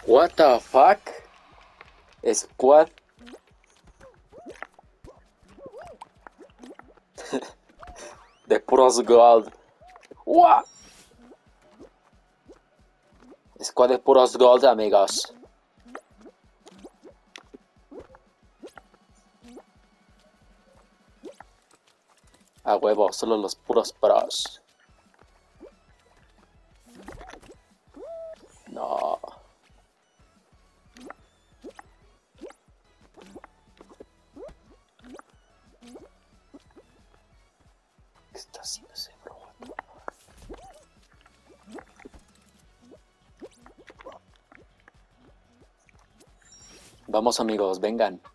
What the fuck? Squad. De puros gold. What? Squad de puros gold, amigos. A huevo, solo los puros pros. No. ¿Qué está haciendo ese bro? Vamos amigos, vengan.